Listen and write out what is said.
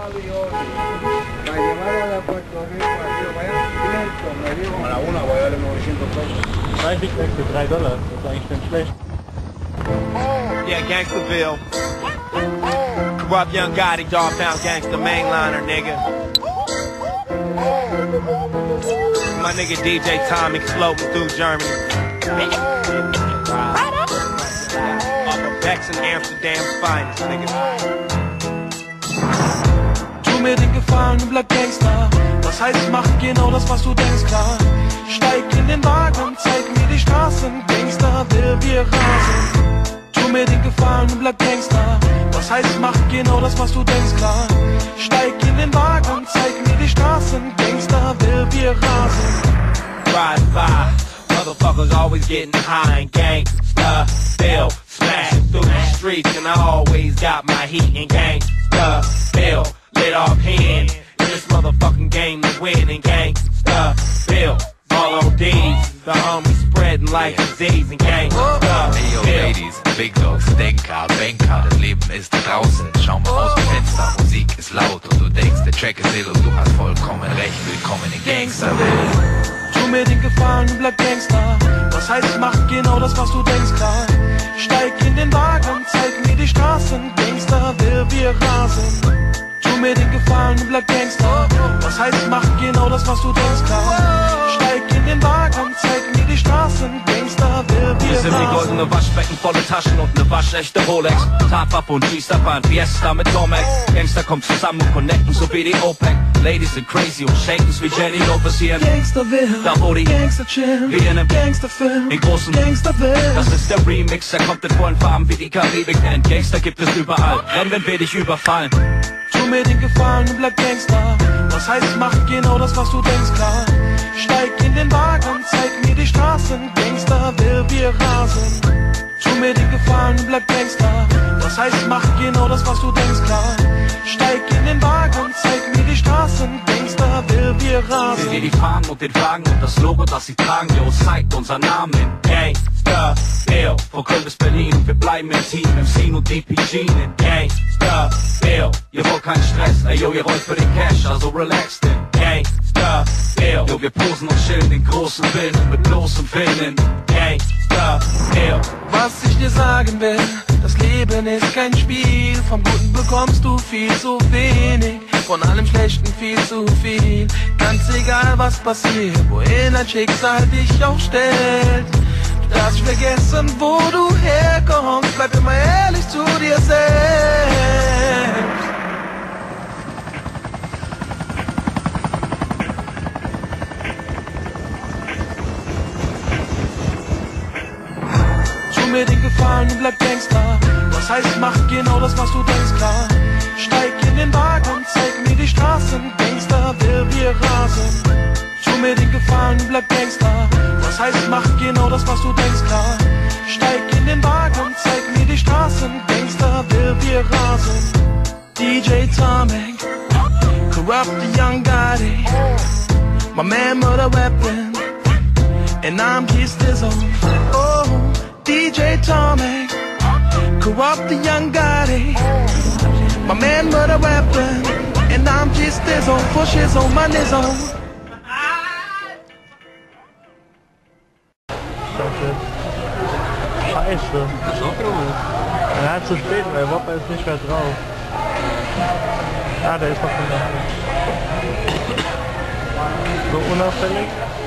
Para llevar a Puerto Rico, me dijo, a la una voy a darle 900 pesos. 30 extra $3, das ist eigentlich nicht schlecht. Yeah, Gangsterville. Corrupt Young Gotti, Dog Pound Gangster, mainliner, nigga. My nigga DJ Tommy floating through Germany. Off of Bex in Amsterdam's finest, nigga. Tu mir den Gefallen und bleib Gangster. Das heißt, mach genau das, was du denkst, klar. Steig in den Wagen, zeig mir die Straßen. Gangster will wir rasen. Tu mir den Gefallen und bleib Gangster. Das heißt, mach genau das, was du denkst, klar. Steig in den Wagen, zeig mir die Straßen. Gangster will wir rasen. Ride by, motherfuckers always getting high and gangsta bill, smashing through the streets, and I always got my heat and gangsta bill, lit off hand, in this motherfucking game to win and gangsta bill, all ODs, the homies spreading like disease and gangsta bill. Hey yo Ladies, Big Dogs, Denker, Banker, das Leben ist draußen, schau mal aus dem Fenster, Musik ist laut und du denkst, der Track ist ill und du hast vollkommen recht, willkommen in Gangsterville. Tu mir den Gefallen und bleib Gangster. Das heißt, mach genau das, was du denkst, klar. Steig in den Wagen, zeig mir die Straßen. Gangster will wir rasen. Tu mir den Gefallen und bleib Gangster. Das heißt, mach genau das, was du denkst, klar. Steig in den Wagen, zeig mir die Straßen. Gangster will wir rasen. Wir sind wie goldene Waschbecken, volle Taschen und ne waschechte Rolex. Tap-Up und G-Star fahren Fiesta mit Tomac. Gangster kommen zusammen und connecten, so wie die OPEC. Ladies sind crazy und shaken's wie Jenny Lopez hier. Gangsterville, da wo die Gangster chillen, wie in einem Gangsterfilm, in großen Gangsterville. Das ist der Remix, er kommt in vollen Farben wie die Karibik. Denn Gangster gibt es überall, renn, wenn wir dich überfallen. Tu mir den Gefallen und bleib Gangster. Das heißt, mach genau das, was du denkst, klar. Steig in den Wagen, zeig mir die Straßen. Gangster will wir rasen. Tu mir den Gefallen und bleib Gangster. Das heißt, mach genau das, was du denkst, klar. Steig in den Wagen, zeig mir die Straßen. Gangster will wir rasen. Seht ihr die Fahnen und den Wagen und das Logo, das sie tragen, jo, zeigt unser Namen in Gangsterville. Von Köln bis Berlin, wir bleiben im Team, MC und DPG in Gangsterville. Ihr wollt keinen Stress, ey yo, ihr rollt für den Cash, also relaxed in Gangsterville. Jo, wir posen und chillen den großen Willen und mit bloßem Willen in Gangsterville. Was ich dir sagen will, das Leben ist kein Spiel. Vom Guten bekommst du viel zu wenig, von allem Schlechten viel zu viel. Ganz egal was passiert, wohin ein Schicksal dich auch stellt. Du darfst vergessen, wo du herkommst, bleib immer ehrlich zu dir selbst. Tu mir den Gefallen und bleib Gangster. Das heißt, mach genau das, was du denkst, klar. Steig in den Wagen, zeig mir die Straßen. Gangster will wir rasen. Tu mir den Gefallen und bleib Gangster. Das heißt, mach genau das, was du denkst, klar. Steig in den Wagen, zeig mir die Straßen. Gangster will wir rasen. DJ Tommy, Corrupt the Young Gotti, my man with a weapon, and I'm just his own. Oh, DJ Tommy, Corrupt the Young Gotti, my man with a weapon, and I'm just his own. For his own, man his own. Scheiße. Ja, zu spät, weil Wopper ist nicht mehr drauf. Ah, der ist noch von der Hand. So unauffällig.